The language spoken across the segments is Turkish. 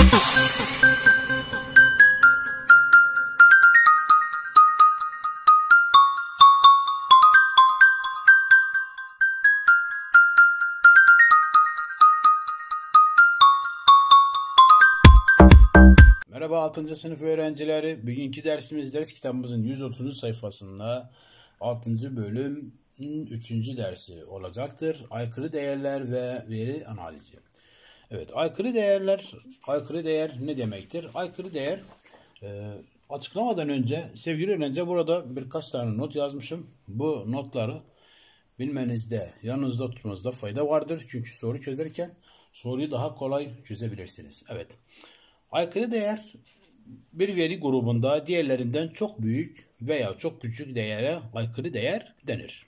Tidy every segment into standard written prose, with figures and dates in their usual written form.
Merhaba 6. sınıf öğrencileri. Bugünkü dersimiz ders kitabımızın 130. sayfasında 6. bölüm 3. dersi olacaktır. Aykırı değerler ve veri analizi. Evet, aykırı değer ne demektir? Aykırı değer açıklamadan önce sevgili öğrenci burada birkaç tane not yazmışım. Bu notları bilmenizde, yanınızda tutmanızda fayda vardır. Çünkü soru çözerken soruyu daha kolay çözebilirsiniz. Evet. Aykırı değer bir veri grubunda diğerlerinden çok büyük veya çok küçük değere aykırı değer denir.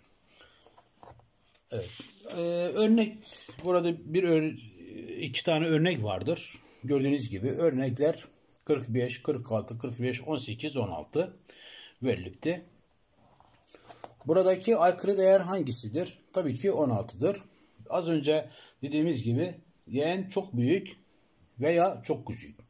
Evet. Örnek burada iki tane örnek vardır. Gördüğünüz gibi örnekler 45, 46, 45, 18, 16 verilipti. Buradaki aykırı değer hangisidir? Tabii ki 16'dır. Az önce dediğimiz gibi yeğen çok büyük veya çok küçük.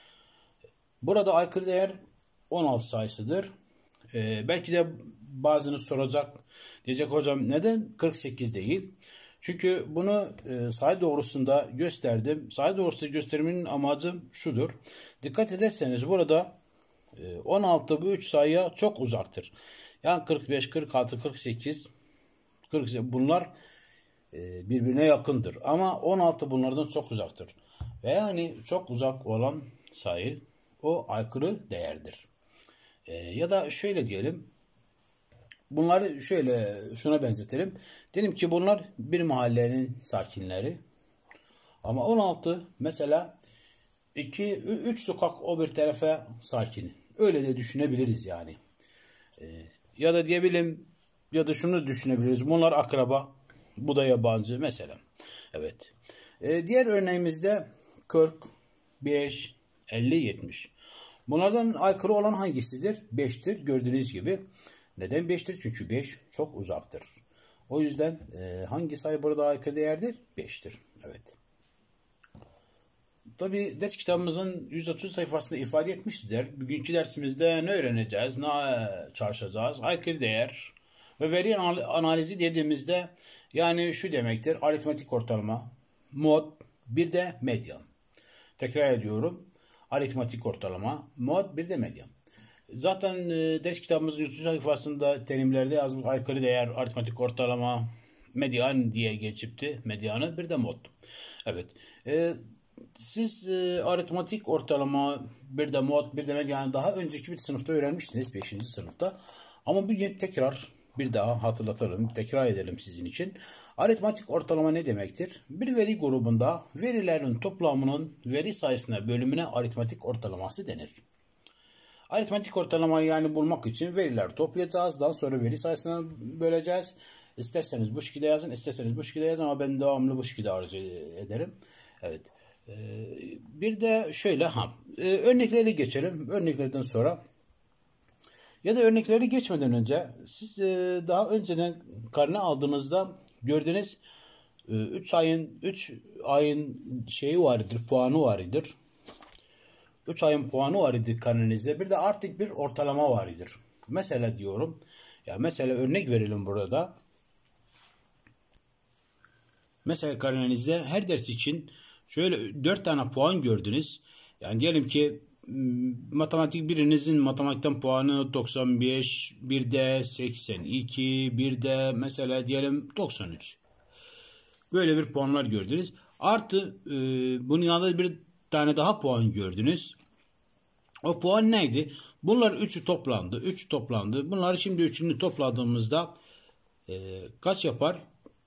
Burada aykırı değer 16 sayısıdır. Belki de bazınız soracak, diyecek hocam neden 48 değil? Çünkü bunu sayı doğrusunda gösterdim. Sayı doğrusunda gösterimin amacı şudur. Dikkat ederseniz burada 16 bu 3 sayıya çok uzaktır. Yani 45, 46, 48, 48 bunlar birbirine yakındır. Ama 16 bunlardan çok uzaktır. Ve yani çok uzak olan sayı o aykırı değerdir. Ya da şöyle diyelim. Bunları şuna benzetelim. Diyelim ki bunlar bir mahallenin sakinleri. Ama 16 mesela 3 sokak o bir tarafa sakin. Öyle de düşünebiliriz yani. Ya da diyebilirim ya da şunu düşünebiliriz. Bunlar akraba, bu da yabancı mesela. Evet. Diğer örneğimizde 40, 5, 50, 70. Bunlardan aykırı olan hangisidir? 5'tir. Gördüğünüz gibi. Neden 5'tir? Çünkü 5 çok uzaktır. O yüzden hangi sayı burada aykırı değerdir? 5'tir. Evet. Tabi ders kitabımızın 130 sayfasında ifade etmiştir. Bugünkü dersimizde ne öğreneceğiz? Ne çalışacağız? Aykırı değer ve veri analizi dediğimizde yani şu demektir. Aritmetik ortalama, mod, bir de medyan. Tekrar ediyorum. Aritmetik ortalama, mod, bir de medyan. Zaten ders kitabımızın 130 sayfasında terimlerde yazmış aykırı değer, aritmetik ortalama, medyan diye geçipti. Medyanı bir de mod. Evet. Siz aritmetik ortalama, bir de mod, bir de medyanı daha önceki bir sınıfta öğrenmiştiniz. 5. sınıfta. Ama bugün tekrar bir daha hatırlatalım, tekrar edelim sizin için. Aritmetik ortalama ne demektir? Bir veri grubunda verilerin toplamının veri sayısına bölümüne aritmetik ortalaması denir. Aritmetik ortalamayı yani bulmak için veriler toplayacağız. Daha sonra veri sayısına böleceğiz. İsterseniz bu şekilde yazın, isterseniz bu şekilde yazın ama ben devamlı bu şekilde arzu ederim. Evet. Bir de şöyle örnekleri geçelim. Örneklerden sonra ya da örnekleri geçmeden önce siz daha önceden karne aldığınızda gördüğünüz 3 ayın şeyi vardır, puanı vardır. 3 ayın puanı vardır karnenizde. Bir de artık bir ortalama vardır. Mesela diyorum. Ya mesela örnek verelim burada. Mesela karnenizde her ders için şöyle 4 tane puan gördünüz. Yani diyelim ki matematik birinizin matematikten puanı 95, bir de 82, bir de mesela diyelim 93. Böyle bir puanlar gördünüz. Artı bunun yanında bir tane daha puan gördünüz. O puan neydi? Bunlar 3'ü toplandı. 3 toplandı. Bunları şimdi üçünü topladığımızda kaç yapar?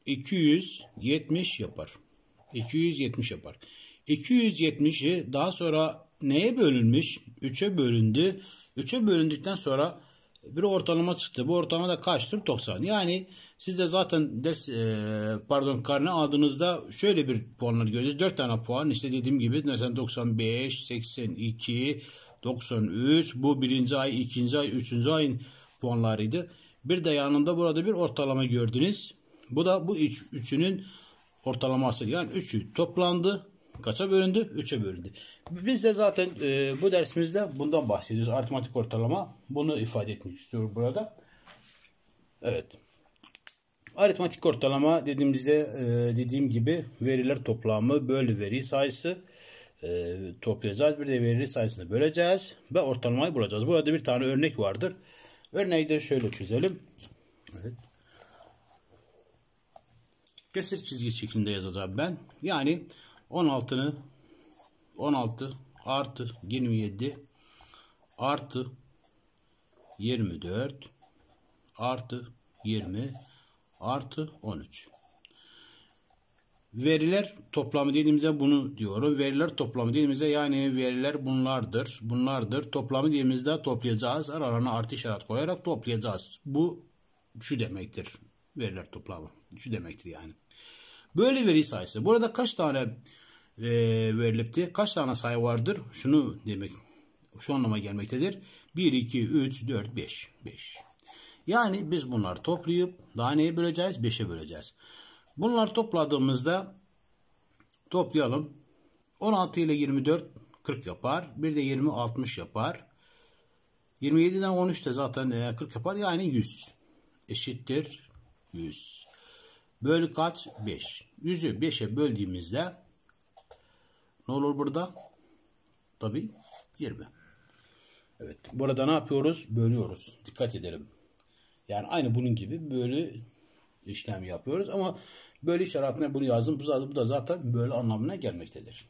270 yapar. 270 yapar. 270'i daha sonra neye bölünmüş? 3'e bölündü. 3'e bölündükten sonra bir ortalama çıktı. Bu ortalama da kaçtır? 90. Yani siz de zaten karne aldığınızda şöyle bir puanlar görüyoruz. 4 tane puan işte dediğim gibi mesela 95, 82, 93 bu birinci ay, ikinci ay, üçüncü ayın puanlarıydı. Bir de yanında burada bir ortalama gördünüz. Bu da bu üçünün ortalaması. Yani 3'ü toplandı. kaça bölündü? 3'e bölündü. Biz de zaten bu dersimizde bundan bahsediyoruz. Aritmatik ortalama. Bunu ifade etmek istiyorum burada. Evet. Aritmatik ortalama dediğimizde dediğim gibi veriler toplamı bölü veri sayısı toplayacağız. Bir de veri sayısını böleceğiz ve ortalamayı bulacağız. Burada bir tane örnek vardır. Örneği de şöyle çözelim. Evet. Kesir çizgi şeklinde yazacağım ben. Yani 16 artı 27 artı 24 artı 20 artı 13. Veriler toplamı dediğimizde bunu diyorum. Veriler toplamı dediğimizde yani veriler bunlardır. Bunlardır. Toplamı dediğimizde toplayacağız. Aralarına artı işaret koyarak toplayacağız. Bu şu demektir. Veriler toplamı. Şu demektir yani. Böyle veri sayısı. Burada kaç tane verilipti? Kaç tane sayı vardır? Şunu demek. Şu anlama gelmektedir. 1, 2, 3, 4, 5. 5. Yani biz bunları toplayıp daha neye böleceğiz? 5'e böleceğiz. Bunları topladığımızda toplayalım. 16 ile 24 40 yapar. Bir de 20 60 yapar. 27'den 13 de zaten 40 yapar. Yani 100 eşittir 100. Bölü kaç? 5. 100'ü 5'e böldüğümüzde ne olur burada? Tabii 20. Evet. Burada ne yapıyoruz? Bölüyoruz. Dikkat edelim. Yani aynı bunun gibi bölü işlem yapıyoruz ama bölü işaretine bunu yazdım. Bu da zaten bölü anlamına gelmektedir.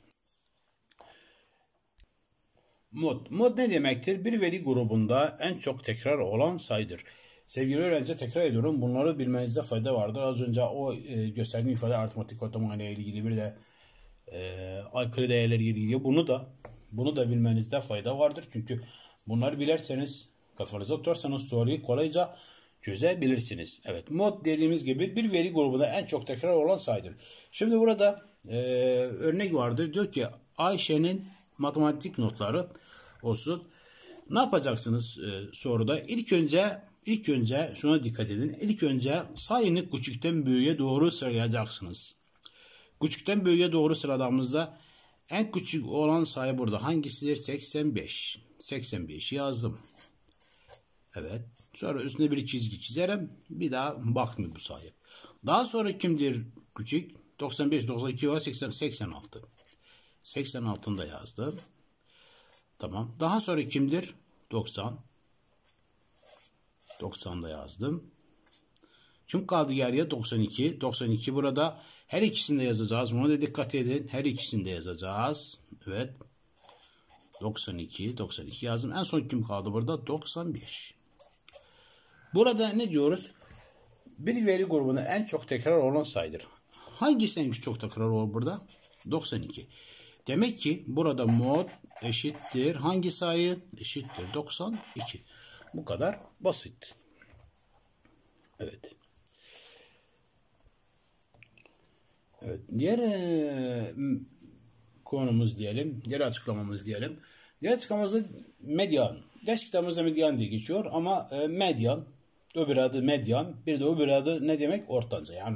Mod ne demektir? Bir veri grubunda en çok tekrar olan sayıdır. Sevgili öğrenci, tekrar ediyorum. Bunları bilmenizde fayda vardır. Az önce o gösterdiğim ifade aritmatik ortalama ile ilgili, bir de aykırı değerleri ile ilgili. Bunu da bilmenizde fayda vardır. Çünkü bunları bilirseniz, kafanıza tutarsanız soruyu kolayca çözebilirsiniz. Evet, mod dediğimiz gibi bir veri grubunda en çok tekrar olan sayıdır. Şimdi burada örnek vardır. Diyor ki Ayşe'nin matematik notları olsun. Ne yapacaksınız soruda? İlk önce şuna dikkat edin. İlk önce sayını küçükten büyüğe doğru sıralayacaksınız. Küçükten büyüğe doğru sıraladığımızda en küçük olan sayı burada hangisidir? 85. 85 yazdım. Evet. Sonra üstüne bir çizgi çizerim. Bir daha bakmıyor bu sayı. Daha sonra kimdir küçük? 95, 92 var. 86. 86'ını da yazdım. Tamam. Daha sonra kimdir? 90. 90'da yazdım. Kim kaldı geriye? 92. 92 burada. Her ikisini de yazacağız. Buna da dikkat edin. Her ikisini de yazacağız. Evet. 92. 92 yazdım. En son kim kaldı burada? 95. Burada ne diyoruz? Bir veri grubunda en çok tekrar olan sayıdır. Hangisi en çok tekrar olur burada? 92. Demek ki burada mod eşittir. Hangi sayı? Eşittir 92. Bu kadar basit. Evet. Evet. Diğer konumuz diyelim. Diğer açıklamamız diyelim. Diğer açıklamamızda medyan. Ders kitabımızda medyan diye geçiyor ama medyan, öbür adı medyan, bir de öbür adı ne demek? Ortanca. Yani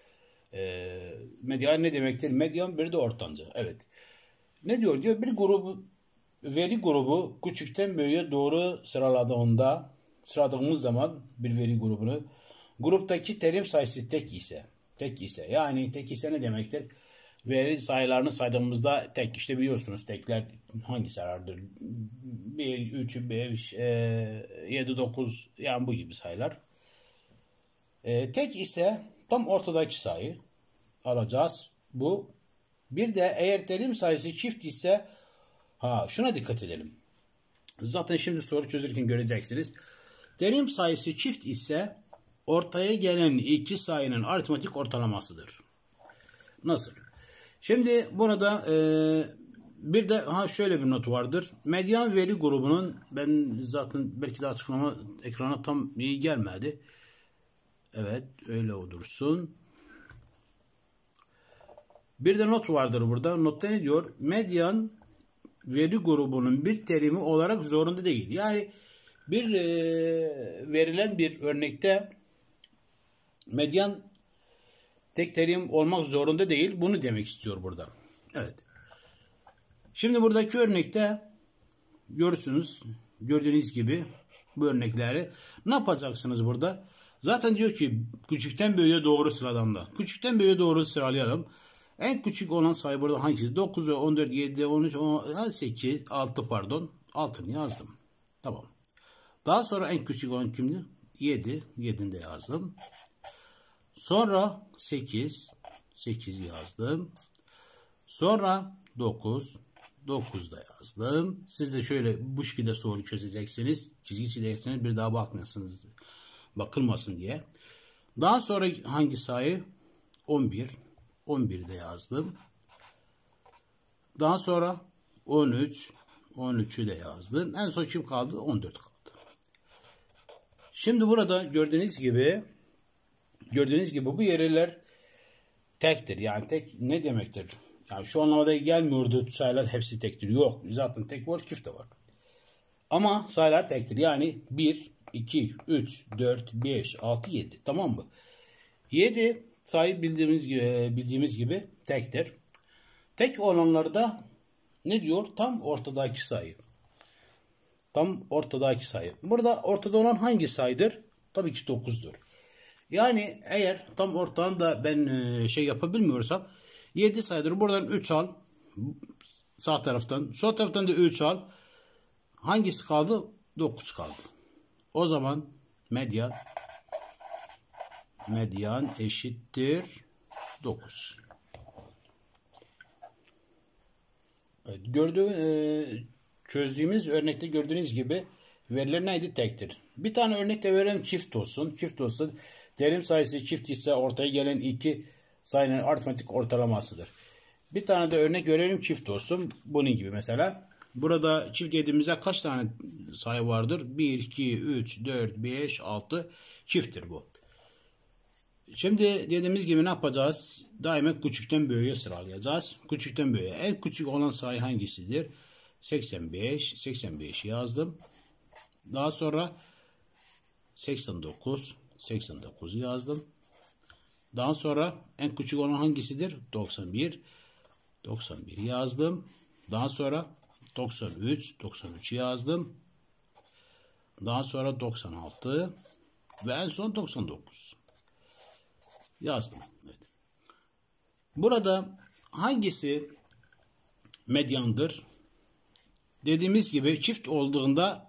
medyan ne demektir? Medyan, bir de ortanca. Evet. Ne diyor? Diyor bir veri grubu küçükten büyüğe doğru sıraladığımız zaman bir veri grubunu, gruptaki terim sayısı tek ise yani tek ise ne demektir? Veri sayılarını saydığımızda tek, işte biliyorsunuz tekler hangi sayılardır? 1, 3, 5, 7, 9, yani bu gibi sayılar. Tek ise tam ortadaki sayı alacağız. Bu. Bir de eğer terim sayısı çift ise şuna dikkat edelim. Zaten şimdi soru çözürken göreceksiniz. Terim sayısı çift ise ortaya gelen iki sayının aritmetik ortalamasıdır. Nasıl? Şimdi burada bir de şöyle bir not vardır. Medyan veri grubunun, ben zaten belki de açıklama ekrana tam iyi gelmedi. Evet, öyle olursun. Bir de not vardır burada. Notta ne diyor? Medyan veri grubunun bir terimi olarak zorunda değil. Yani bir verilen bir örnekte medyan tek terim olmak zorunda değil. Bunu demek istiyor burada. Evet. Şimdi buradaki örnekte görürsünüz. Gördüğünüz gibi bu örnekleri ne yapacaksınız burada? Zaten diyor ki küçükten büyüğe doğru sıralamda. Küçükten büyüğe doğru sıralayalım. En küçük olan sayı burada hangisi? 9, 14, 7, 13, 8, 6 pardon. 6'ını yazdım. Tamam. Daha sonra en küçük olan kimdi? 7. 7'ni de yazdım. Sonra 8. 8 yazdım. Sonra 9. 9 da yazdım. Siz de şöyle bu şekilde soru çözeceksiniz. Çizgi çizeceksiniz. Bir daha bakmıyorsunuz. Bakılmasın diye. Daha sonra hangi sayı? 11. 11'i de yazdım. Daha sonra 13. 13'ü de yazdım. En son kim kaldı? 14 kaldı. Şimdi burada gördüğünüz gibi bu yerler tektir. Yani tek ne demektir? Yani şu anlamda gelmiyordu sayılar hepsi tektir. Yok. Zaten tek var, çift de var. Ama sayılar tektir. Yani 1, 2, 3, 4, 5, 6, 7. Tamam mı? 7 sayı bildiğimiz gibi tektir. Tek olanlarda ne diyor? Tam ortadaki sayı. Tam ortadaki sayı. Burada ortada olan hangi sayıdır? Tabii ki 9'dur. Yani eğer tam ortağında ben şey yapabilmiyorsam 7 sayıdır. Buradan 3 al. Sağ taraftan. Sol taraftan da 3 al. Hangisi kaldı? 9 kaldı. O zaman medyan eşittir 9. Evet, çözdüğümüz örnekte gördüğünüz gibi veriler neydi? Tektir. Bir tane örnekte verelim, çift olsun. Çift olsun. Terim sayısı çift ise ortaya gelen iki sayının aritmetik ortalamasıdır. Bir tane de örnek verelim, çift olsun. Bunun gibi mesela. Burada çift dediğimizde kaç tane sayı vardır? 1, 2, 3, 4, 5, 6 çifttir bu. Şimdi dediğimiz gibi ne yapacağız? Daima küçükten büyüğe sıralayacağız. Küçükten büyüğe. En küçük olan sayı hangisidir? 85. 85 yazdım. Daha sonra 89. 89 yazdım. Daha sonra en küçük olan hangisidir? 91. 91 yazdım. Daha sonra 93. 93 yazdım. Daha sonra 96 ve en son 99 yazdım. Evet. Burada hangisi medyandır? Dediğimiz gibi çift olduğunda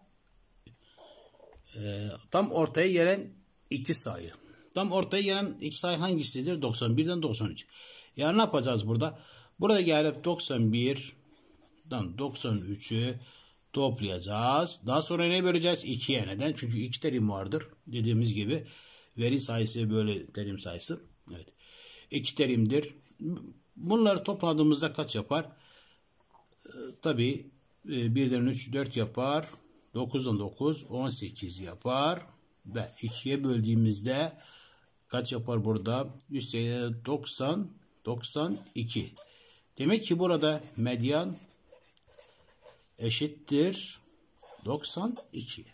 tam ortaya gelen iki sayı. Tam ortaya gelen iki sayı hangisidir? 91'den 93. Yani ne yapacağız burada? Burada gelip 91'den 93'ü toplayacağız. Daha sonra ne böleceğiz? 2'ye. Neden? Çünkü iki terim vardır. Dediğimiz gibi veri sayısı böyle terim sayısı. Evet. İki terimdir. Bunları topladığımızda kaç yapar? Tabii 1'den 3 4 yapar. 9'dan 9 18 yapar. Ve 2'ye böldüğümüzde kaç yapar burada? 190 92. Demek ki burada medyan eşittir 92.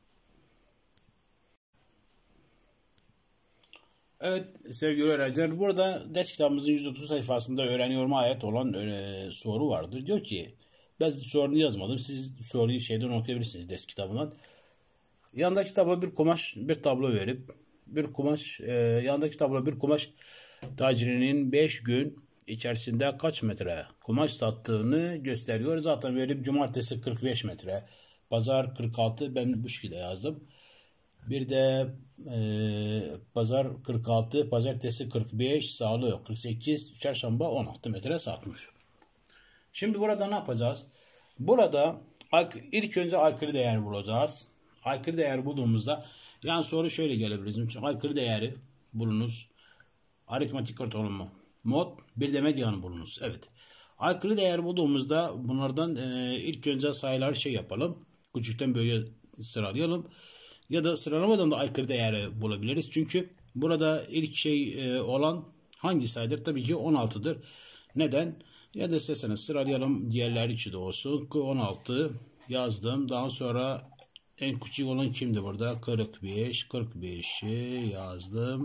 Evet sevgili öğrenciler, burada ders kitabımızın 130 sayfasında öğreniyoruma ait olan soru vardır. Diyor ki ben sorunu yazmadım. Siz soruyu şeyden okuyabilirsiniz ders kitabından. Yanındaki kitaba bir tablo verip yanındaki tablo bir kumaş tacirinin 5 gün içerisinde kaç metre kumaş sattığını gösteriyor. Zaten verip cumartesi 45 metre, pazar 46, ben bu şekilde yazdım. Bir de pazar 46, pazartesi 45, salı 48, çarşamba 16 metre satmış. Şimdi burada ne yapacağız? Burada ilk önce aykırı değer bulacağız. Aykırı değer bulduğumuzda yani soru şöyle gelebilir. Aykırı değeri bulunuz. Aritmetik ortalama mod, bir de medyanı bulunuz. Evet. Aykırı değer bulduğumuzda bunlardan ilk önce sayıları yapalım. Küçükten büyüğe sıralayalım. Ya da sıralamadan da aykırı değeri bulabiliriz. Çünkü burada ilk olan hangi sayıdır? Tabii ki 16'dır. Neden? Ya da isterseniz sıralayalım, diğerler içi de olsun. 16 yazdım. Daha sonra en küçük olan kimdi burada? 45. 45'i yazdım.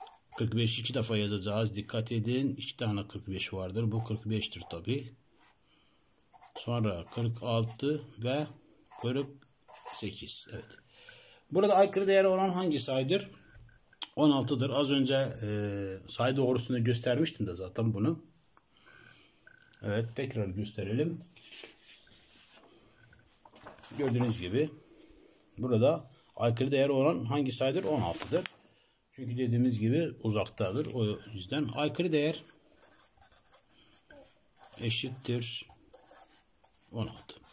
45 iki defa yazacağız. Dikkat edin. İki tane 45 vardır. Bu 45'tir tabii. Sonra 46 ve 48. Evet. Burada aykırı değeri olan hangi sayıdır? 16'dır. Az önce sayı doğrusunu göstermiştim de zaten bunu. Evet, tekrar gösterelim. Gördüğünüz gibi burada aykırı değeri olan hangi sayıdır? 16'dır. Çünkü dediğimiz gibi uzaktadır. O yüzden aykırı değer eşittir 16.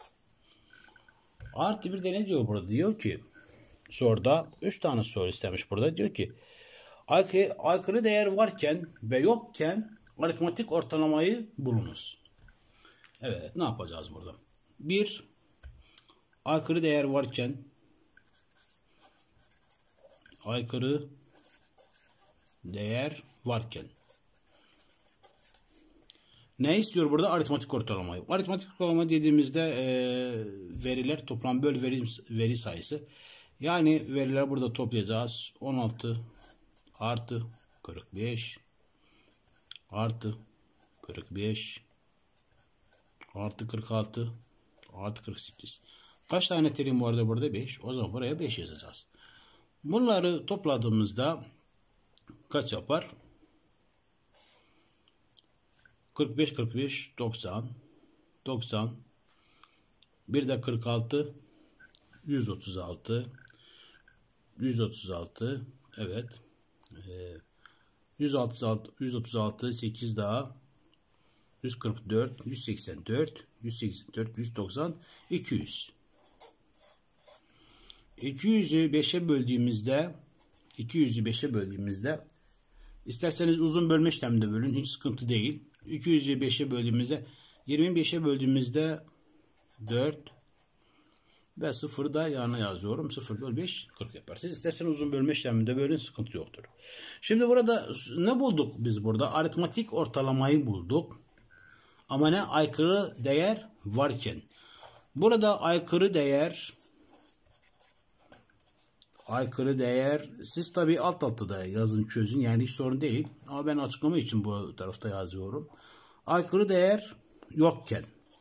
Artı bir de ne diyor burada? Diyor ki soruda 3 tane soru istemiş burada. Diyor ki aykırı değer varken ve yokken aritmetik ortalamayı bulunuz. Evet, ne yapacağız burada? 1. Aykırı değer varken ne istiyor burada? Aritmetik ortalamayı. Aritmetik ortalama dediğimizde veriler toplam böl veri sayısı. Yani veriler burada toplayacağız. 16 artı 45 artı 45 artı 46 artı 48. Kaç tane terim vardı burada? 5. O zaman buraya 5 yazacağız. Bunları topladığımızda kaç yapar? 45, 45, 90, 90, bir de 46, 136, 136, evet, 136, 8 daha, 144, 184, 184, 190, 200. 200'ü 5'e böldüğümüzde isterseniz uzun bölme işleminde bölün, hiç sıkıntı değil. 200'ü 5'e böldüğümüzde 25'e böldüğümüzde 4 ve 0'ı da yanına yazıyorum. 0 bölü 5 40 yapar. Siz isterseniz uzun bölme işleminde bölün, sıkıntı yoktur. Şimdi burada ne bulduk biz burada? Aritmetik ortalamayı bulduk. Ama ne? Aykırı değer varken. Burada aykırı değer siz tabi alt altta da yazın, çözün, yani hiç sorun değil. Ama ben açıklama için bu tarafta yazıyorum. Aykırı değer yokken.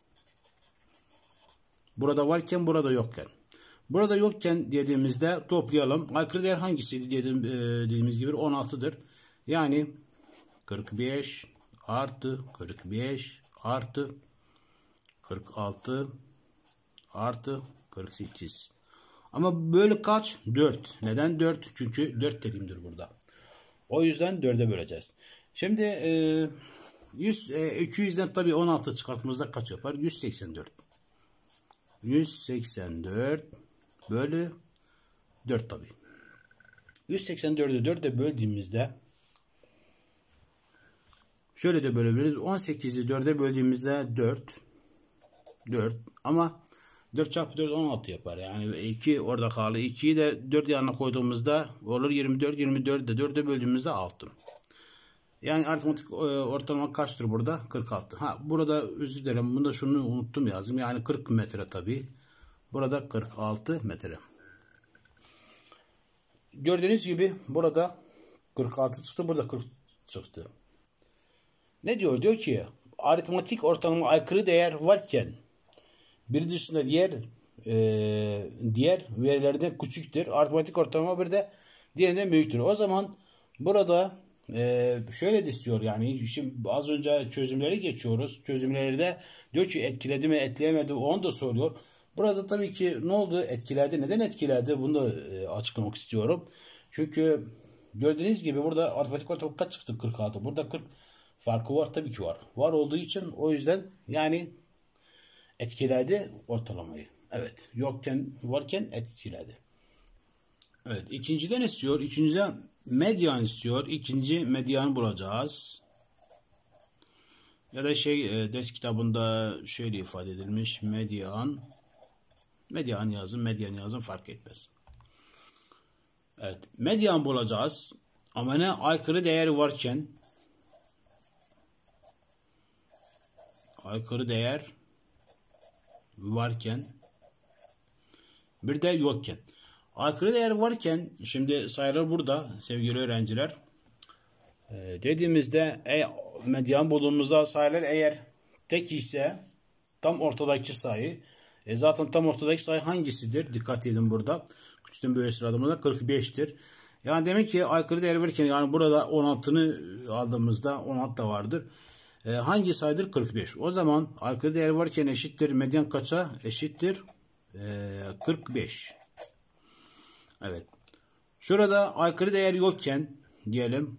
Burada varken, burada yokken. Burada yokken dediğimizde toplayalım. Aykırı değer hangisiydi dediğimiz gibi 16'dır. Yani 45 artı 45 artı 46 artı 48. Ama bölü kaç? 4. Neden 4? Çünkü 4 terimdir burada. O yüzden 4'e böleceğiz. Şimdi 200'den tabii 16 çıkartmamızda kaç yapar? 184. 184 bölü 4 tabii. 184'ü 4'e böldüğümüzde şöyle de bölebiliriz. 18'i 4'e böldüğümüzde 4 ama 4 çarpı 4 16 yapar. Yani 2 orada kalır. 2'yi de 4 yanına koyduğumuzda olur 24. 24'ü de 4'e böldüğümüzde 6. Yani aritmetik ortalama kaçtır burada? 46. Burada özür dilerim. Bunda şunu unuttum yazdım. Yani 40 metre tabii. Burada 46 metre. Gördüğünüz gibi burada 46 çıktı. Burada 40 çıktı. Ne diyor? Diyor ki aritmetik ortalama aykırı değer varken bir dışında diğer verilerden küçüktür. Aritmetik ortalama bir de diğerinden büyüktür. O zaman burada şöyle de istiyor, yani şimdi az önce çözümleri geçiyoruz. Çözümlerde diyor ki etkiledi mi etkileyemedi, onu da soruyor. Burada tabii ki ne oldu? Etkiledi. Neden etkiledi? Bunu da açıklamak istiyorum. Çünkü gördüğünüz gibi burada aritmetik ortalama kaç çıktı? 46. Burada 40 farkı var, tabii ki var. Var olduğu için o yüzden yani etkiledi ortalamayı. Evet. Yokken varken etkiledi. Evet. İkinciden istiyor. İkinciden medyan istiyor. İkinci medyanı bulacağız. Ya da ders kitabında şöyle ifade edilmiş. Medyan yazın fark etmez. Evet. Medyan bulacağız. Ama ne? Aykırı değeri varken bir de yokken. Aykırı değer varken şimdi sayılar burada sevgili öğrenciler. Dediğimizde medyan bulduğumuzda sayılar eğer tek ise tam ortadaki sayı. Zaten tam ortadaki sayı hangisidir? Dikkat edin burada. Küçükten büyüğe sıralamada 45'tir. Yani demek ki aykırı değer verirken yani burada 16'nı aldığımızda 16 da vardır. Hangi sayıdır? 45. O zaman aykırı değer varken eşittir. Medyan kaça? Eşittir. 45. Evet. Şurada aykırı değer yokken diyelim.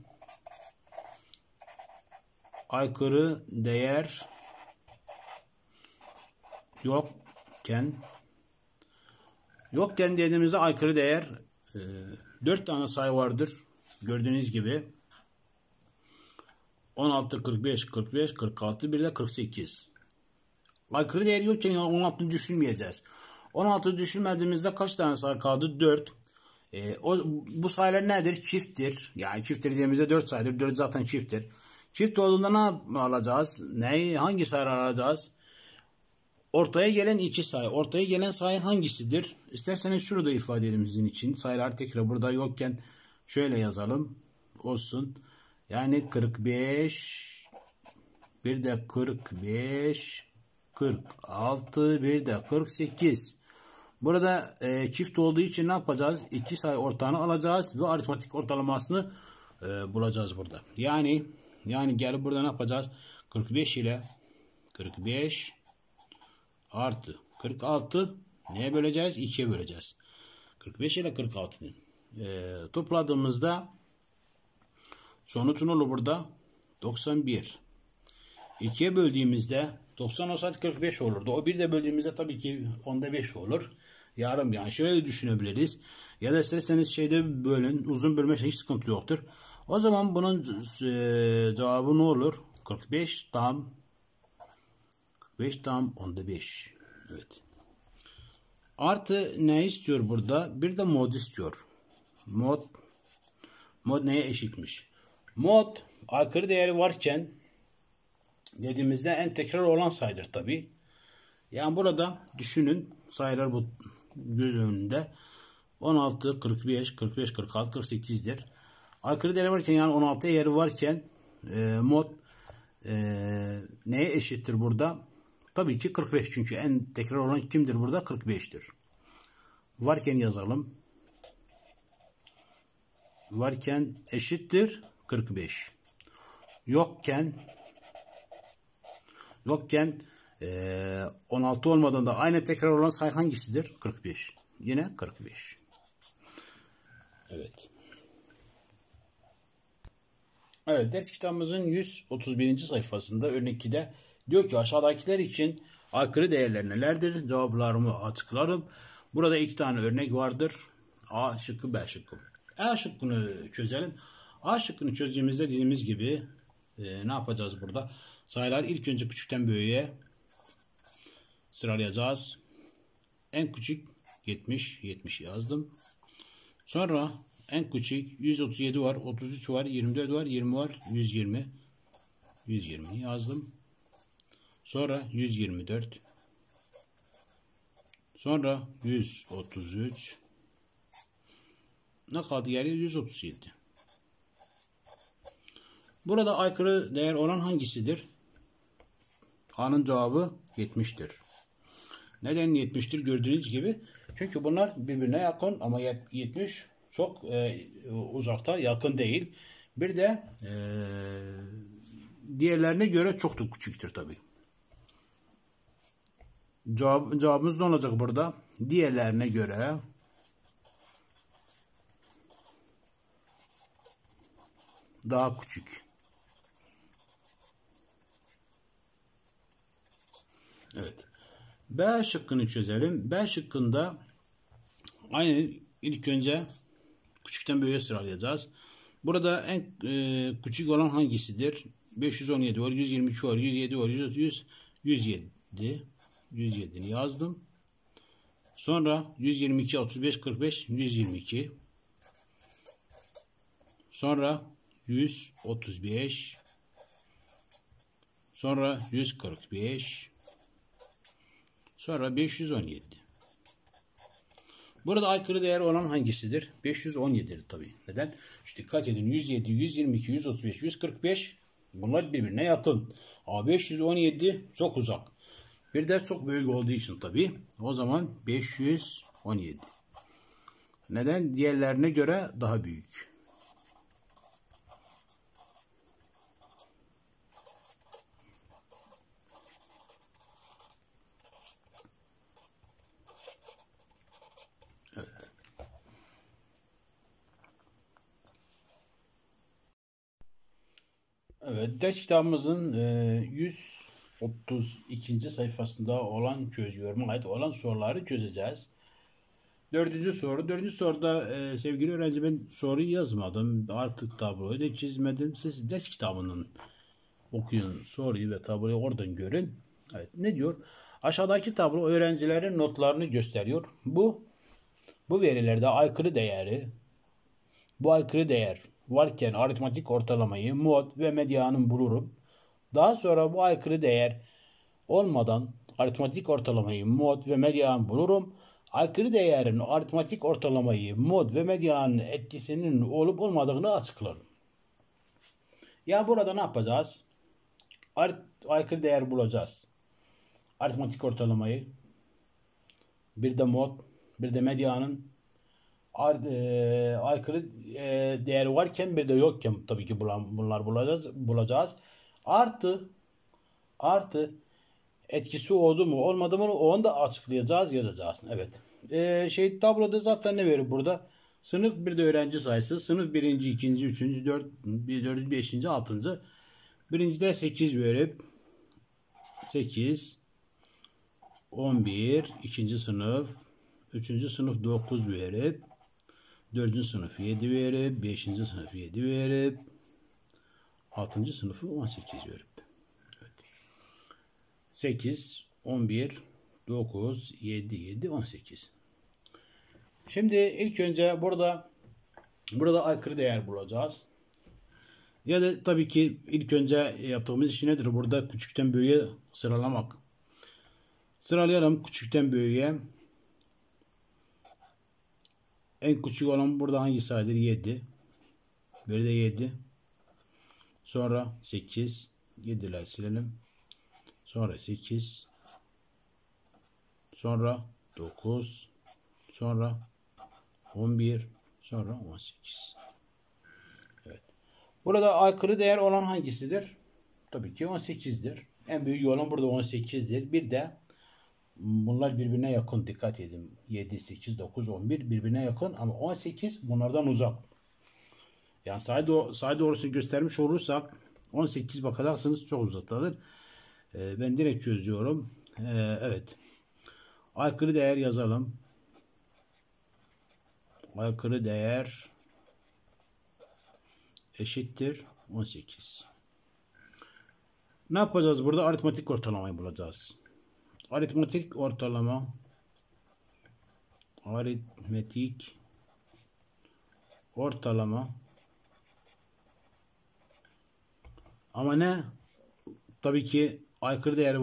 Aykırı değer yokken dediğimizde aykırı değer 4 tane sayı vardır. Gördüğünüz gibi 16, 45, 45, 46, bir de 48. Aykırı değer yokken yani 16'ı düşünmeyeceğiz. 16'ı düşünmediğimizde kaç tane sayı kaldı? 4. Bu sayılar nedir? Çifttir. Yani çifttir dediğimizde 4 sayıdır. 4 zaten çifttir. Çift olduğunda ne alacağız? Hangi sayı alacağız? Ortaya gelen 2 sayı. Ortaya gelen sayı hangisidir? İsterseniz şurada ifade edemizin için. Sayılar tekrar burada yokken şöyle yazalım. Olsun. Yani 45, bir de 45, 46, bir de 48. Burada çift olduğu için ne yapacağız? 2 sayı ortağını alacağız ve aritmetik ortalamasını bulacağız burada. Yani gelip burada ne yapacağız? 45 ile 45 artı 46 neye böleceğiz? 2'ye böleceğiz. 45 ile 46'nı topladığımızda sonuç ne olur burada? 91. 2'ye böldüğümüzde 90 olsaydı 45 olurdu. O 1 de böldüğümüzde tabii ki 10'da 5 olur. Yarım yani şöyle düşünebiliriz. Ya da isterseniz şeyde bölün. Uzun bölme hiç sıkıntı yoktur. O zaman bunun cevabı ne olur? 45 tam 10'da 5. Evet. Artı ne istiyor burada? Bir de mod istiyor. Mod neye eşitmiş? Mod aykırı değeri varken dediğimizde en tekrar olan sayıdır tabi. Yani burada düşünün sayılar bu göz önünde 16, 45, 45, 46, 48'dir. Aykırı değeri varken yani 16 değeri varken mod neye eşittir burada? Tabii ki 45 çünkü en tekrar olan kimdir burada? 45'tir. Varken yazalım. Varken eşittir 45. Yokken 16 olmadan da aynı tekrar olan sayı hangisidir? 45. Yine 45. Evet. Evet, ders kitabımızın 131. sayfasında örnek 2'de diyor ki aşağıdakiler için aykırı değerler nelerdir? Cevaplarımı açıklarım. Burada 2 tane örnek vardır. A şıkkı, B şıkkı. A şıkkını çözelim. A şıkkını çözdüğümüzde dediğimiz gibi ne yapacağız burada? Sayılar ilk önce küçükten büyüğe sıralayacağız. En küçük 70. 70 yazdım. Sonra en küçük 137 var, 33 var, 24 var, 20 var, 120. 120 yazdım. Sonra 124. Sonra 133. Ne kaldı geriye? 137. Burada aykırı değer olan hangisidir? A'nın cevabı 70'tir. Neden 70'tir? Gördüğünüz gibi. Çünkü bunlar birbirine yakın ama 70 çok uzakta, yakın değil. Bir de diğerlerine göre çok da küçüktür tabii. Cevabımız ne olacak burada? Diğerlerine göre daha küçük. Evet. B şıkkını çözelim. B şıkkında aynı ilk önce küçükten büyüğe sıralayacağız. Burada en küçük olan hangisidir? 517 var, 122 var, 107 var, 107. 107'ni yazdım. Sonra 122, 35, 45, 122. Sonra 135. Sonra 145. Sonra 517. Burada aykırı değer olan hangisidir? 517'dir tabii. Neden? İşte dikkat edin. 107, 122, 135, 145 bunlar birbirine yakın. Ama 517 çok uzak. Bir de çok büyük olduğu için tabii. O zaman 517. Neden? Diğerlerine göre daha büyük. Evet. Evet, ders kitabımızın 132. sayfasında olan yoruma ait olan soruları çözeceğiz. Dördüncü soru. Dördüncü soruda sevgili öğrenci, ben soruyu yazmadım. Artık tabloyu da çizmedim. Siz ders kitabının okuyun soruyu ve tabloyu oradan görün. Evet, ne diyor? Aşağıdaki tablo öğrencilerin notlarını gösteriyor. Bu verilerde bu aykırı değer varken aritmetik ortalamayı, mod ve medyanı bulurum. Daha sonra bu aykırı değer olmadan aritmetik ortalamayı, mod ve medyanı bulurum. Aykırı değerin aritmetik ortalamayı, mod ve medyanın etkisinin olup olmadığını açıklarım. Ya burada ne yapacağız? Aykırı değer bulacağız. Aritmetik ortalamayı, bir de mod, bir de medyanın aykırı değeri varken bir de yokken tabii ki bunlar bulacağız. Artı etkisi oldu mu olmadı mı onu da açıklayacağız, yazacağız. Evet. Tabloda zaten ne verir burada? Sınıf 1'de öğrenci sayısı. Sınıf 1. 2. 3. 4. 5. 6. Birincide 8 verip 8 11. 2. sınıf 3. sınıf 9 verip 4. sınıf 7 verip 5. sınıf 7 verip 6. sınıfı 18 verip. Evet. 8, 11, 9, 7, 18. Şimdi ilk önce burada aykırı değer bulacağız. Ya da tabii ki ilk önce yaptığımız iş nedir? Burada küçükten büyüğe sıralamak. Sıralayalım küçükten büyüğe. En küçük olan burada hangi sayıdır? 7. Bir de 7. Sonra 8. 7 ile silelim. Sonra 8. Sonra 9. Sonra 11. Sonra 18. Evet. Burada aykırı değer olan hangisidir? Tabii ki 18'dir. En büyük olan burada 18'dir. Bir de bunlar birbirine yakın. Dikkat edin. 7, 8, 9, 11 birbirine yakın ama 18 bunlardan uzak. Yani sayı doğrusu göstermiş olursak 18 bakacaksınız çok uzaktadır. Ben direkt çözüyorum. Evet. Aykırı değer yazalım. Aykırı değer eşittir 18. Ne yapacağız burada? Aritmetik ortalamayı bulacağız. Aritmetik ortalama ama ne? Tabii ki aykırı değeri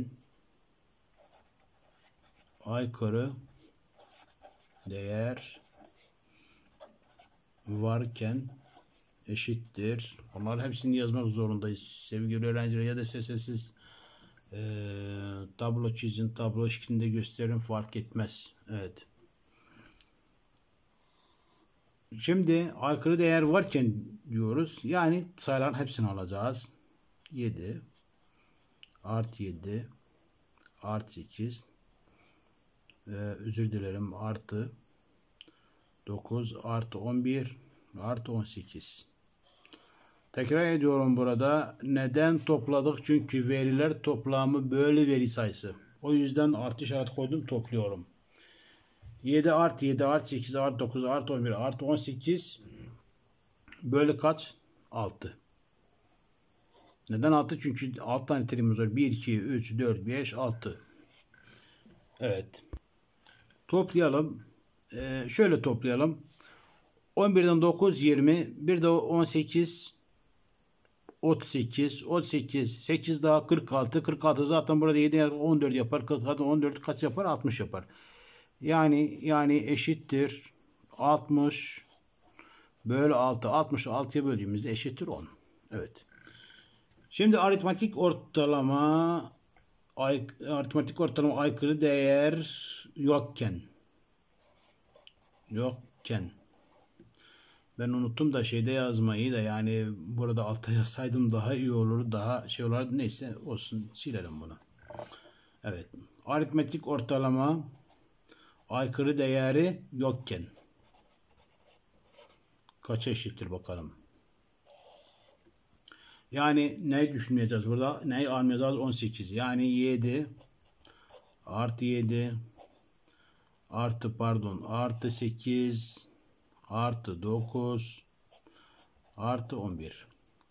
varken eşittir. Onların hepsini yazmak zorundayız. Sevgili öğrenciler, ya da sessiz tablo çizin, tablo şeklinde gösterin, fark etmez. Evet. Şimdi aykırı değer varken diyoruz. Yani sayıların hepsini alacağız. 7 artı 7 artı 8 özür dilerim artı 9 artı 11 artı 18. Tekrar ediyorum burada. Neden topladık? Çünkü veriler toplamı böyle veri sayısı. O yüzden artı işaret koydum, topluyorum. 7 artı 7 artı 8 artı 9 artı 11 artı 18 böyle kaç? 6. Neden 6? Çünkü 6 tane terimiz var. 1, 2, 3, 4, 5, 6. Evet. Toplayalım. Şöyle toplayalım. 11'den 9, 20. Bir de 18, 38, 38, 8 daha 46. 46 zaten burada 7 14 yapar. 46 14 kaç yapar? 60 yapar. Yani eşittir 60 bölü 6. 60'ı 6'ya böldüğümüzde eşittir 10. Evet. Şimdi aritmetik ortalama aritmetik ortalama aykırı değer yokken. Ben unuttum da şeyde yazmayı da, yani burada alta yazsaydım daha iyi olur. Daha şey olardı. Neyse olsun, silelim bunu. Evet. Aritmetik ortalama aykırı değeri yokken kaça eşittir bakalım. Yani neyi düşünmeyeceğiz burada? Neyi almayacağız? 18. Yani 7 artı 7 artı 8 artı 9 artı 11.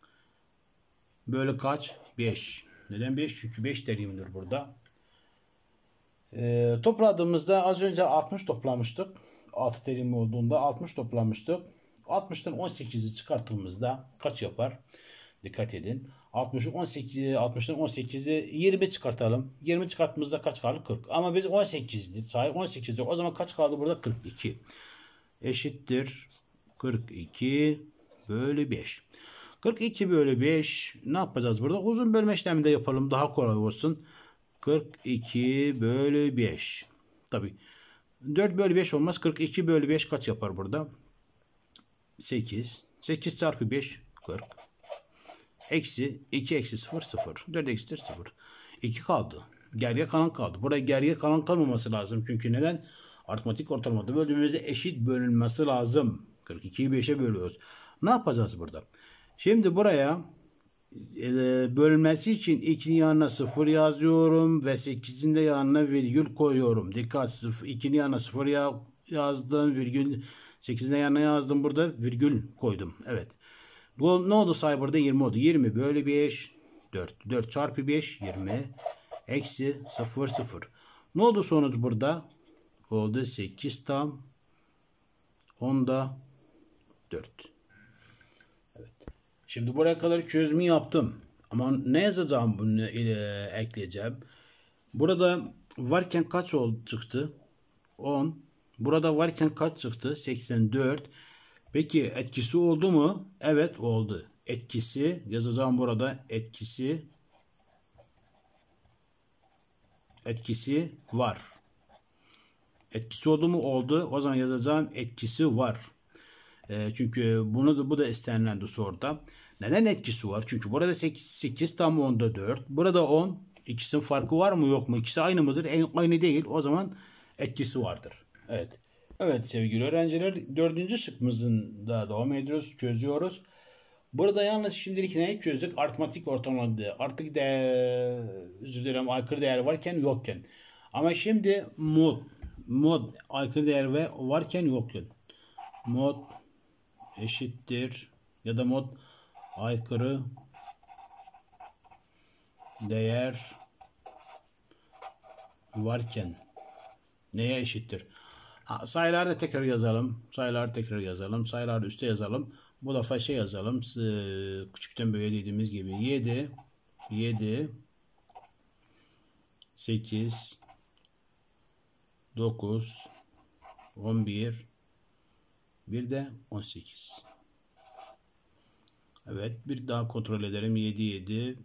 Böyle kaç? 5. Neden 5? Çünkü 5 terimdir burada. Topladığımızda az önce 60 toplamıştık. 6 terim olduğunda 60 toplamıştık. 60'tan 18'i çıkarttığımızda kaç yapar? Dikkat edin. 60'tan 18'i 20 çıkartalım. 20 çıkarttığımızda kaç kaldı? 40. Ama biz 18'di. Sayı 18'di. O zaman kaç kaldı burada? 42. Eşittir 42 bölü 5. 42 bölü 5 ne yapacağız burada? Uzun bölme işleminde yapalım. Daha kolay olsun. 42 bölü 5. Tabii 4 bölü 5 olmaz. 42 bölü 5 kaç yapar burada? 8. 8 çarpı 5 40. Eksi 2 eksi 0 0. 4 eksi 0. 2 kaldı. Geriye kalan kaldı. Buraya geriye kalan kalmaması lazım. Çünkü neden? Aritmetik ortalamada böldüğümüzde eşit bölünmesi lazım. 42'yi 5'e bölüyoruz. Ne yapacağız burada? Şimdi buraya bölünmesi için 2'nin yanına 0 yazıyorum ve 8'in de yanına virgül koyuyorum. Dikkat, 2'nin yanına 0 yazdım, virgül 8'in de yanına yazdım, burada virgül koydum. Evet. Bu ne oldu? Sayı burada 20 oldu. 20 bölü 5 4. 4 çarpı 5 20 eksi 0 0. Ne oldu sonuç burada? Oldu 8 tam 10'da 4. Evet. Şimdi buraya kadar çözümü yaptım. Ama ne yazacağım, bunu ekleyeceğim. Burada varken kaç çıktı? 10. Burada varken kaç çıktı? 84. Peki etkisi oldu mu? Evet oldu. Etkisi yazacağım burada. Etkisi var. Etkisi oldu mu? Oldu. O zaman yazacağım etkisi var. Çünkü bu da istenilendi soruda. Neden etkisi var? Çünkü burada 8 tam 10'da 4. Burada 10. İkisinin farkı var mı yok mu? İkisi aynı mıdır? Aynı değil. O zaman etkisi vardır. Evet. Evet sevgili öğrenciler, 4. şıkkımızın da devam ediyoruz. Çözüyoruz. Burada yalnız şimdilik neyi çözdük? Aritmetik ortalamada artık aykırı değer varken yokken. Ama şimdi mod aykırı değer varken yokken. Mod eşittir ya da mod aykırı değer varken neye eşittir? Sayıları da tekrar yazalım. Sayıları üstte yazalım. Bu defa şey yazalım. Küçükten böyle dediğimiz gibi 7 8 9 11 bir de 18. Evet, bir daha kontrol edelim. 7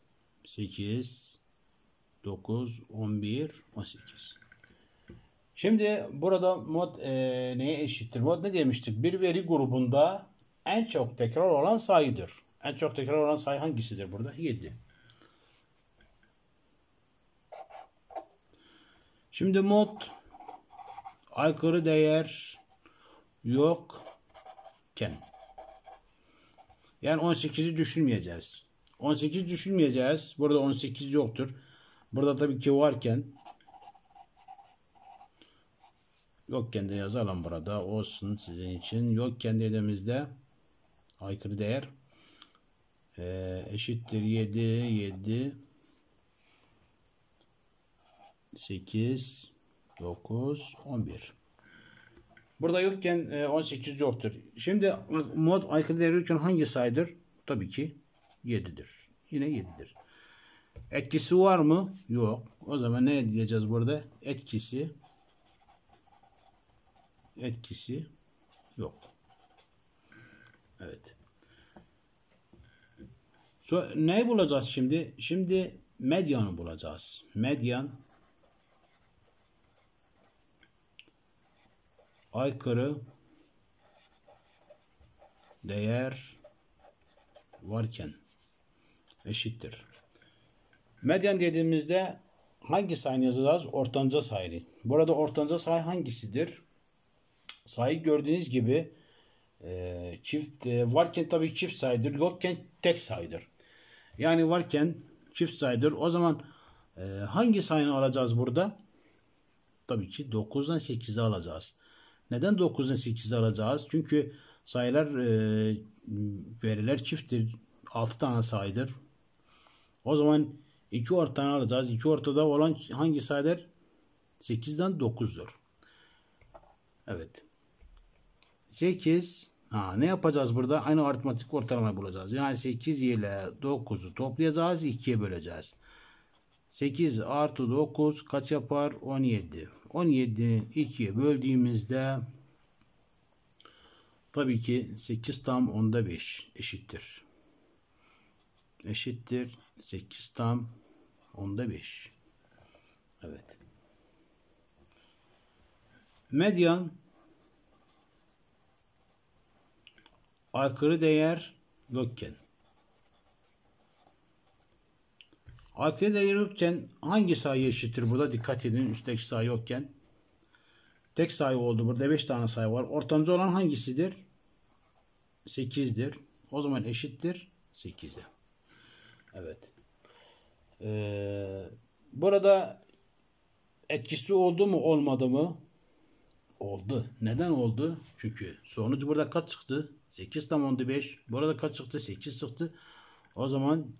8 9 11 18. Şimdi burada mod neye eşittir? Mod ne demiştik? Bir veri grubunda en çok tekrar olan sayıdır. En çok tekrar olan sayı hangisidir burada? 7. Şimdi mod aykırı değer yokken. Yani 18'i düşünmeyeceğiz. 18 düşünmeyeceğiz. Burada 18 yoktur. Burada tabii ki varken yokken de yazalım burada. Olsun sizin için. Yokken dediğimizde aykırı değer eşittir 7 8 9 11. Burada yokken 18 yoktur. Şimdi mod aykırı değer yokken hangi sayıdır? Tabii ki 7'dir. Yine 7'dir. Etkisi var mı? Yok. O zaman ne diyeceğiz burada? Etkisi yok. Evet. Neyi bulacağız şimdi? Şimdi medyanı bulacağız. Medyan aykırı değer varken eşittir. Medyan dediğimizde hangi sayını yazacağız? Ortanca sayını. Burada ortanca sayı hangisidir? Sayı gördüğünüz gibi çift varken tabii çift sayıdır. Yokken tek sayıdır. Yani varken çift sayıdır. O zaman hangi sayını alacağız burada? Tabii ki 9'dan 8'i alacağız. Neden 9'dan 8'i alacağız? Çünkü sayılar veriler çifttir. 6 tane sayıdır. O zaman 2 ortadan alacağız. 2 ortada olan hangi sayıdır? 8'den 9'dur. Evet. 8. Ne yapacağız burada? Aynı aritmetik ortalamayı bulacağız. Yani 8 ile 9'u toplayacağız. 2'ye böleceğiz. 8 artı 9 kaç yapar? 17. 17'yi 2'ye böldüğümüzde tabii ki 8 tam onda 5 eşittir. Eşittir 8 tam onda 5. Evet. Medyan aykırı değer yokken. Aykırı değer yokken hangi sayı eşittir burada? Dikkat edin, üstteki sayı yokken. Tek sayı oldu. Burada 5 tane sayı var. Ortanca olan hangisidir? 8'dir. O zaman eşittir 8'e. Evet. Burada etkisi oldu mu olmadı mı? Oldu. Neden oldu? Çünkü sonuç burada kaç çıktı? 8 tam onda 5. Burada kaç çıktı? 8 çıktı. O zaman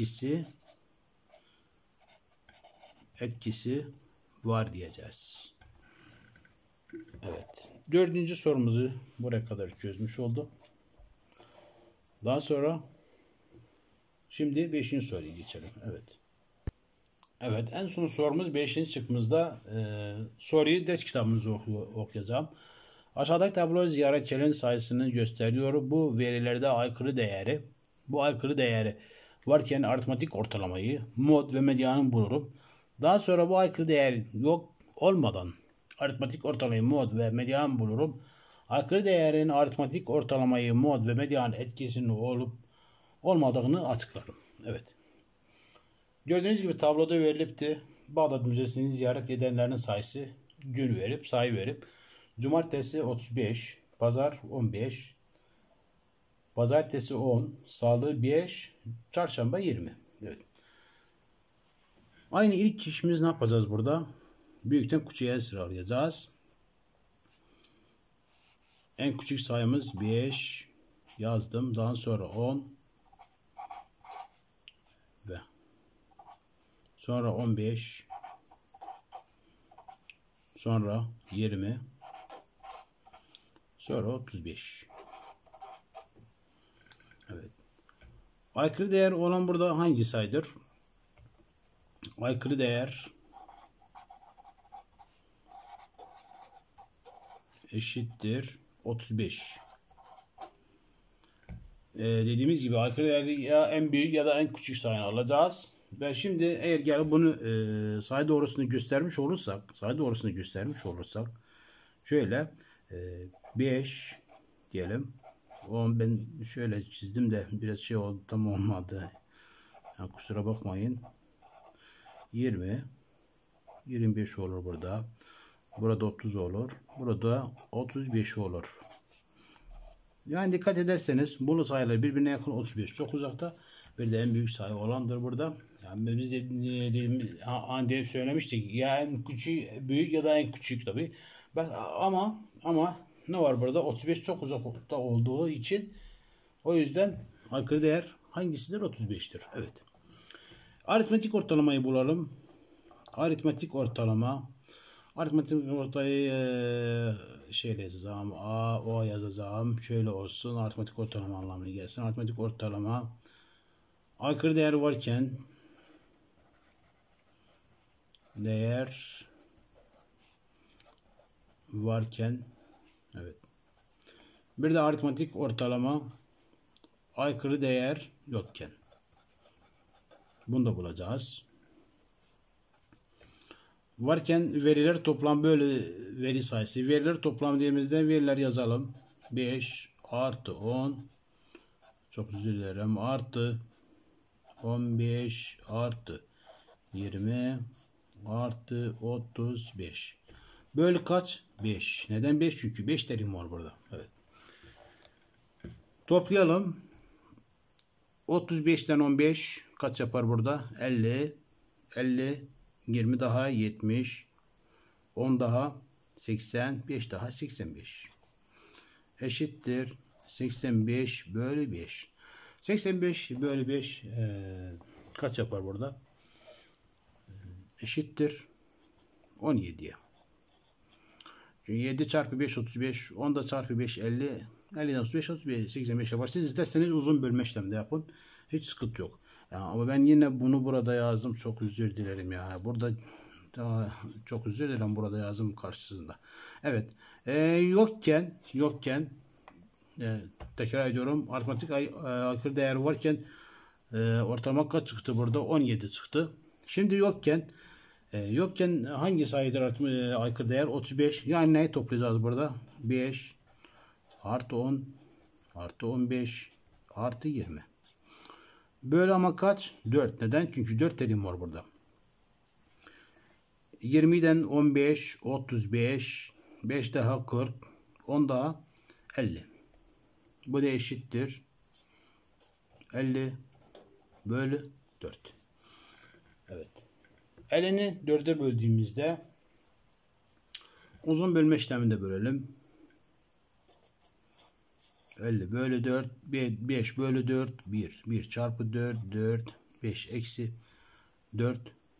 etkisi var diyeceğiz. Evet. 4. sorumuzu buraya kadar çözmüş olduk. Daha sonra şimdi 5. soruya geçelim. Evet. Evet, en son sorumuz 5. şıkkımızda soruyu ders kitabımızda okuyacağım. Aşağıdaki tablo ziyaretçilerin sayısını gösteriyor. Bu verilerde bu aykırı değeri varken aritmetik ortalamayı, mod ve medyanı bulurum. Daha sonra bu aykırı değer yok olmadan aritmetik ortalamayı, mod ve medyanı bulurum. Aykırı değerin aritmetik ortalamayı, mod ve medyanın etkisinin olup olmadığını açıklarım. Evet. Gördüğünüz gibi tabloda verilipti. Bağdat Müzesi'ni ziyaret edenlerin sayısı gün verip, sayı verip. Cumartesi 35, pazar 15, pazartesi 10, salı 5, çarşamba 20. Evet. Aynı ilk işimiz ne yapacağız burada? Büyükten küçüğe sıralayacağız. En küçük sayımız 5 yazdım. Daha sonra 10 ve sonra 15, sonra 20, sonra 35. Evet. Aykırı değer olan burada hangi sayıdır? Aykırı değer eşittir 35. Dediğimiz gibi aykırı değeri ya en büyük ya da en küçük sayını alacağız. Ve şimdi eğer gel bunu sayı doğrusunu göstermiş olursak şöyle 5 diyelim. 10 ben şöyle çizdim de biraz şey oldu, tam olmadı. Yani kusura bakmayın. 20 25 olur burada. Burada 30 olur. Burada 35 olur. Yani dikkat ederseniz bu sayılar birbirine yakın, 35 çok uzakta. Bir de en büyük sayı olandır burada. Yani biz de söylemiştik. Ya en küçük büyük ya da en küçük tabi. Ama ne var burada? 35 çok uzakta olduğu için o yüzden aykırı değer hangisidir? 35'tir. Evet. Aritmetik ortalamayı bulalım. Aritmetik ortalamayı şöyle yazacağım. O yazacağım. Şöyle olsun. Aritmetik ortalama anlamına gelsin. Aritmetik ortalama aykırı değer varken evet. Bir de aritmetik ortalama aykırı değer yokken. Bunu da bulacağız. varken veriler toplam böyle veri sayısı. Veriler toplam dediğimizde veriler yazalım. 5 artı 10, çok özür dilerim, artı 15 artı 20 artı 35. Bölü kaç? 5. Neden 5? Çünkü 5 terim var burada. Evet. Toplayalım. 35'ten 15 kaç yapar burada? 50. 50. 20 daha 70. 10 daha 80. 5 daha 85. Eşittir 85 bölü 5. 85 bölü 5 kaç yapar burada? Eşittir 17'ye. Çünkü 7 çarpı 5 35, 10 da çarpı 5 50, 50'den 35 35 85 yapar. Siz isterseniz uzun bölme işleminde yapın. Hiç sıkıntı yok. Ya, ama ben yine bunu burada yazdım. Çok özür dilerim ya. Burada çok özür dilerim, burada yazdım karşısında. Evet. Yokken tekrar ediyorum. Aritmetik aykırı değer varken ortalama kaç çıktı burada? 17 çıktı. Şimdi yokken hangi sayıdır aykırı değer? 35. Yani neyi toplayacağız burada? 5 artı 10 artı 15 artı 20. Böyle ama kaç? 4. Neden? Çünkü 4 terim var burada. 20'den 15, 35, 5 daha 40, 10 daha 50. Bu da eşittir 50 bölü 4. Evet. 50'ni 4'e böldüğümüzde uzun bölme işleminde bölelim. 50 bölü 4, 5 bölü 4, 1. 1 çarpı 4, 4. 5 eksi 4,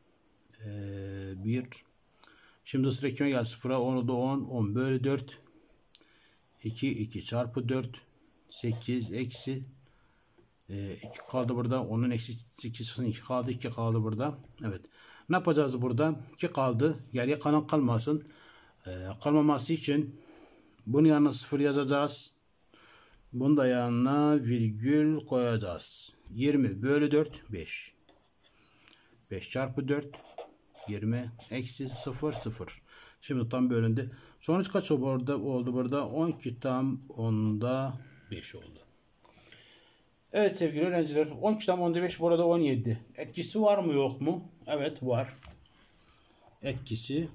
1. Şimdi sıra kime geldi? 0'a 10'u da 10. 10 bölü 4. 2, 2 çarpı 4. 8 eksi 2 kaldı burada. 10'un eksi 8 2 kaldı. 2 kaldı burada. Evet. Ne yapacağız burada? 2 kaldı. Geriye kalan kalmasın. Kalmaması için bunun yanına 0 yazacağız. Bunun da yanına virgül koyacağız. 20 bölü 4 5. 5 çarpı 4 20 eksi 0 0. Şimdi tam bölündü. Sonuç kaç oldu burada? 12 tam 10'da 5 oldu. Evet sevgili öğrenciler, 12 tam 10'da 5 burada 17. Etkisi var mı yok mu? Evet var. Etkisi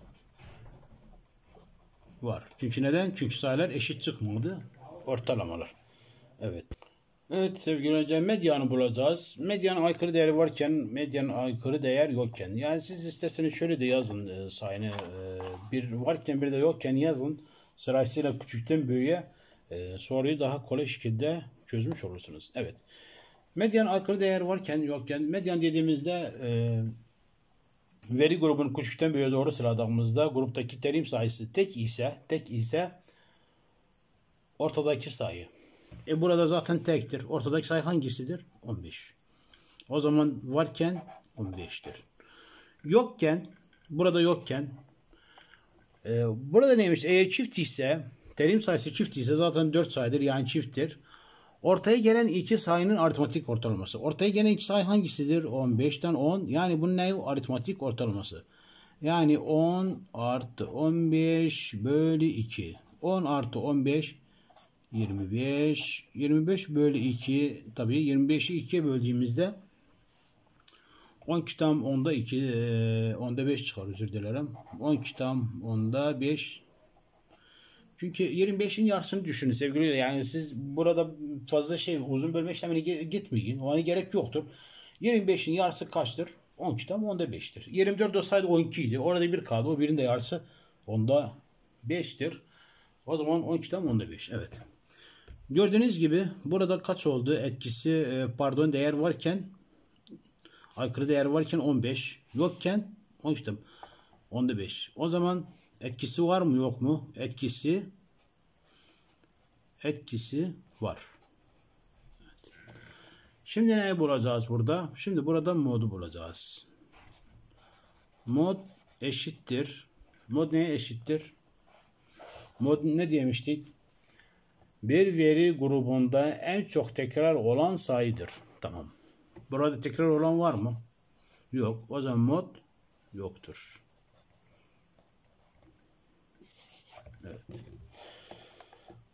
var. Çünkü neden? Çünkü sayılar eşit çıkmadı. Ortalamalar. Evet. Evet sevgili öğrenciler, medyanı bulacağız. Medyanın aykırı değeri varken, medyanın aykırı değer yokken. Yani siz isterseniz şöyle de yazın sayını. Bir varken bir de yokken yazın. Sırasıyla küçükten büyüğe soruyu daha kolay şekilde çözmüş olursunuz. Evet. Medyanın aykırı değer varken yokken, medyan dediğimizde veri grubunu küçükten büyüğe doğru sıraladığımızda gruptaki terim sayısı tek ise ortadaki sayı. Burada zaten tektir. Ortadaki sayı hangisidir? 15. O zaman varken 15'tir. Burada yokken burada neymiş? Eğer çift ise, terim sayısı çift ise zaten 4 sayıdır, yani çifttir. Ortaya gelen iki sayının aritmetik ortalaması. Ortaya gelen iki sayı hangisidir? 15'ten 10. Yani bunun ne? Aritmetik ortalaması. Yani 10 artı 15 bölü 2. 10 artı 15 25. 25 bölü 2. Tabii 25'i 2'ye böldüğümüzde 12 tam 10'da 2, 10'da 5 çıkar, özür dilerim. 12 tam 10'da 5. Çünkü 25'in yarısını düşünün sevgili. Yani siz burada fazla uzun bölme işlemine gitmeyin. Ona gerek yoktur. 25'in yarısı kaçtır? 12 tam 10'da 5'tir. 24 olsaydı 12 idi. Orada bir kaldı. O birin de yarısı 10'da 5'tir. O zaman 12 tam 10'da 5. Evet. Gördüğünüz gibi burada kaç oldu? Etkisi değer varken, aykırı değer varken 15. Yokken 12 tam 10'da 5. O zaman etkisi var mı yok mu? Etkisi var. Evet. Şimdi neyi bulacağız burada? Şimdi burada modu bulacağız. Mod eşittir. Mod neye eşittir? Mod ne demiştik? Bir veri grubunda en çok tekrar olan sayıdır. Tamam. Burada tekrar olan var mı? Yok. O zaman mod yoktur.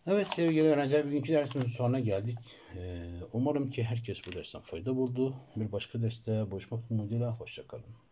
Evet sevgili öğrenciler, bugünkü dersimizin sonuna geldik. Umarım ki herkes bu dersten fayda buldu. Bir başka derste buluşmak umuduyla hoşça kalın.